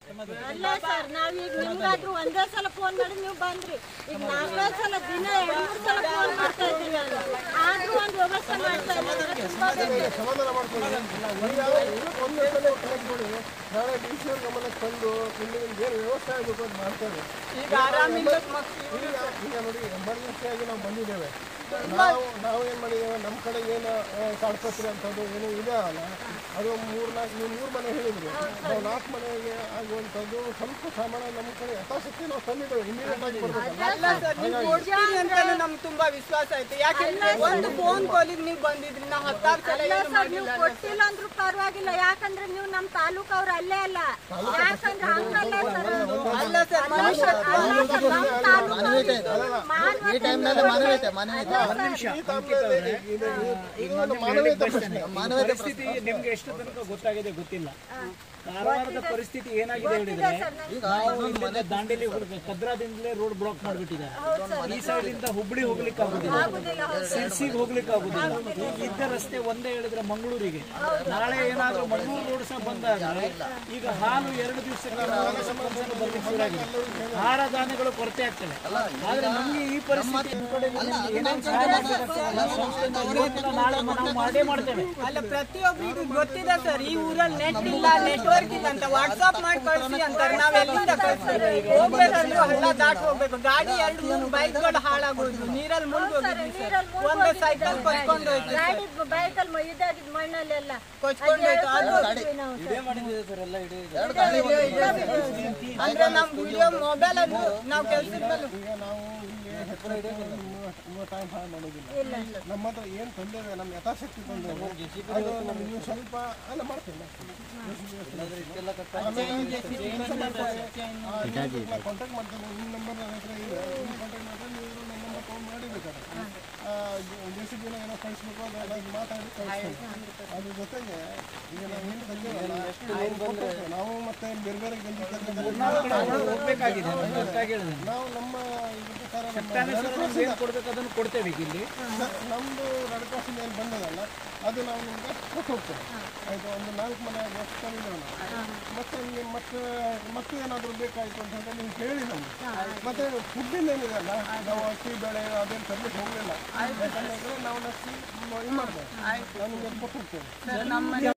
ಅಲ್ಲ ಸರ್, ನಾವೀಗ ನಿಮ್ಗಾದ್ರೂ ಒಂದೇ ಸಲ ಫೋನ್ ಮಾಡಿ ನೀವು ಬಂದ್ರಿ. ಈಗ 4 ಸಲ ದಿನ 2-3 ಸಲ ಫೋನ್ ಮಾಡ್ತಾ ಇದ್ದೀನಿ ನಾನು. ಆದ್ರೂ ಒಂದು ವ್ಯವಸ್ಥೆ ಮಾಡ್ತಾ ಇದ್ದೀನಿ. ಸಮಾಧಾನ ಮಾಡ್ಕೊಳ್ಳಿ. ಒಂದೇ ಸಲ ಕಲೆಕ್ಟ್ ಮಾಡಿ ನಾಳೆ ಡಿಸಿಯವ್ರ ಗಮನಕ್ಕೆ ತಂದು ನಿಮಗೆ ಏನು ವ್ಯವಸ್ಥೆ ಆಗಬೇಕು ಅಂತ ಮಾಡ್ತಾರೆ. ಈಗ ನೋಡಿ ಎಮರ್ಜೆನ್ಸಿ ಆಗಿ ನಾವು ಬಂದಿದ್ದೇವೆ. ನಾವು ಏನು ಮಾಡಿದ್ದೇವೆ, ನಮ್ಮ ಕಡೆ ಏನು ತಾಡ್ಪತ್ರೆ ಅಂತದ್ದು ಏನೂ ಇದೆ ಅಲ್ಲ, ಅದು 3 ಮನೆ ಹೇಳಿದ್ರು. ನಾವು 4 ಮನೆಗೆ ಆಗುವಂಥದ್ದು ಸ್ವಲ್ಪ ಸಾಮಾನ್ಯ ನಮ್ಮ ಕಡೆ ಯಥಾಶಕ್ತಿ ನಾವು ತಂದಿದ್ದೇವೆ. ಇಮಿಡಿಯೇಟ್ ಆಗಿ ಬರ್ಬೇಕು. ನಮ್ಗೆ ತುಂಬಾ ವಿಶ್ವಾಸ ಆಯ್ತು. ಯಾಕಂದ್ರೆ ಒಂದು ಫೋನ್ ಕಾಲಿಗೆ ನೀವು ಬಂದಿದ್ರಿ, ನಾವು 10 ಸಲ ನೀವು ಕೊಟ್ಟಿಲ್ಲ ಅಂದ್ರೂ ಪರವಾಗಿಲ್ಲ. ಯಾಕಂದ್ರೆ ನೀವು ನಮ್ಮ ತಾಲೂಕು ಅವ್ರು ಅಲ್ಲೇ ಅಲ್ಲ. ಯಾಕಂದ್ರೆ ಹಂಗಲ್ಲ ಅಲ್ಲ ಸರ್, ಮನುಷ್ಯ ಪರಿಸ್ಥಿತಿ ನಿಮ್ಗೆ ಎಷ್ಟು ತನಕ ಗೊತ್ತಾಗಿದೆ ಗೊತ್ತಿಲ್ಲ. ಕಾರವಾರದ ಪರಿಸ್ಥಿತಿ ಏನಾಗಿದೆ ಹೇಳಿದ್ರೆ, ನಾವು ದಾಂಡೇಲಿ ಕದ್ರಾದಿಂದಲೇ ರೋಡ್ ಬ್ಲಾಕ್ ಮಾಡಿಬಿಟ್ಟಿದ್ದಾರೆ. ಈ ಸೈಡ್ ಇಂದ ಹುಬ್ಳಿ ಹೋಗ್ಲಿಕ್ಕೆ ಆಗುದಿಲ್ಲ, ಸಿರ್ಸಿಗೆ ಹೋಗ್ಲಿಕ್ಕೆ ಆಗುದಿಲ್ಲ. ಇದ್ದ ರಸ್ತೆ ಒಂದೇ ಹೇಳಿದ್ರೆ ಮಂಗಳೂರಿಗೆ. ನಾಳೆ ಏನಾದ್ರೂ ಮಂಗಳೂರು ರೋಡ್ ಸಹ ಬಂದಾದ್ರೆ ಈಗ ಹಾಲು 2 ದಿವಸಕ್ಕೆ ಬರ್ಲಿಕ್ಕೆ ಶುರುವಾಗಿದೆ. ಆಹಾರ ಧಾನ್ಯಗಳು ಕೊರತೆ ಆಗ್ತವೆ. ಆದ್ರೆ ನಮ್ಗೆ ಈ ಪರಿಸ್ಥಿತಿ ನಾಳೆ ನಾವು ಮಾಡೇ ಮಾಡ್ತೇವೆ. ಅಲ್ಲ, ಪ್ರತಿಯೊಬ್ಬರಿಗೂ ಗೊತ್ತಿದೆ ಸರ್, ಈ ಊರಲ್ಲಿ ನೆಟ್ ಇಲ್ಲ, ನೆಟ್ವರ್ಕ್ ಇಲ್ಲ ಅಂತ ವಾಟ್ಸ್ಆಪ್ ಮಾಡಿ ಕಳಿಸಿ ಅಂತಾರೆ. ನಾವ್ ಎಲ್ಲಿಂದ ಕಳಿಸ್ತೀವಿ? ಹೋಗ್ಬೇಕಂದ್ರೆ ಹಳ್ಳ ದಾಟ್ ಹೋಗ್ಬೇಕು. ಗಾಡಿ 2-3 ಬೈಕ್ಗಳು ಹಾಳಾಗೋದು, ನೀರಲ್ಲಿ ಮುಳುಗೋಗಿದ್ವಿ ಸರ್. ಒಂದು ಸೈಕಲ್ ಕೊಚ್ಕೊಂಡು ಹೋಯ್ತು, ಬೈಕಲ್ಲಿ ಇದಾಗಿದ್ದು ಮಣ್ಣಲ್ಲೆಲ್ಲ ಕೊಚ್ಕೊಂಡು ಹೋಯ್ತು. ಅಂದ್ರೆ ನಮ್ ವಿಡಿಯೋ ಮೊಬೈಲ್ ಅನ್ನು ನಾವು ಕೆಲ್ಸದ ಟೈಮ್ ಹಾಳು ಮಾಡೋದಿಲ್ಲ. ನಮ್ಮ ಹತ್ರ ಏನು ತಂದೇವೆ, ನಮ್ಮ ಯಥಾಶಕ್ತಿ ತಂದೇವೆ. ಅದು ನೀವು ಸ್ವಲ್ಪ ಅಲ್ಲ ಮಾಡ್ತೇವೆ. ಕಾಂಟ್ಯಾಕ್ಟ್ ಮಾಡ್ತೇನೆ. ನಿಮ್ಮ ನಂಬರ್ ನನ್ನ ಹತ್ರ ಇದೆ. ಕಾಂಟ್ಯಾಕ್ಟ್ ಮಾಡಿದ್ರೆ ನೀವು ನನ್ನ ನಂಬರ್ ಫೋನ್ ಮಾಡಿಬೇಕಾದ್ರೆ JCB ಏನೋ ಕಳಿಸ್ಬೇಕು, ಅದು ಮಾತಾಡಿ ಕಳಿಸ್ಬೇಕು. ಅದ್ರ ಜೊತೆಗೆ ಈಗ ನಾವು ಏನು ತಂದೇವಲ್ಲ, ನಾವು ಮತ್ತೆ ಬೇರೆ ಬೇರೆ ಹೋಗ್ಬೇಕಾಗಿದೆ. ನಾವು ನಮ್ಮ ಕೊಡ್ಬೇಕು, ಅದನ್ನು ಕೊಡ್ತೇವೆ. ಇಲ್ಲಿ ನಮ್ಮದು ರೆಡ್ ಕ್ರಾಸ್ ಏನು ಬಂದದಲ್ಲ, ಅದು ನಾವು ನಿಮಗೆ ಕೊಟ್ಟು ಹೋಗ್ತೇವೆ. ಆಯಿತು, ಒಂದು 4 ಮನೆ ತಂದಿದ್ದೇವೆ ನಾವು. ಮತ್ತೆ ನಿಮಗೆ ಮತ್ತೆ ಏನಾದರೂ ಬೇಕಾಯಿತು ಅಂತ ಹೇಳಿದ್ರೆ ನೀವು ಹೇಳಿ ನಮಗೆ. ಮತ್ತೆ ಫುಡ್ಡಿಂದ ಏನಿದೆ ಅಲ್ಲ, ನಾವು ಅಕ್ಕಿ ಬೇಳೆ ಅದೇನು ತರಲಿಕ್ಕೆ ಹೋಗಲಿಲ್ಲ. ಯಾಕಂದರೆ ನಾವು ನೆಕ್ಸ್ಟ್ ಇದು ಮಾಡ್ತೇವೆ, ನಾವು ನಿಮಗೆ ಕೊಟ್ಟು ಹೋಗ್ತೇವೆ.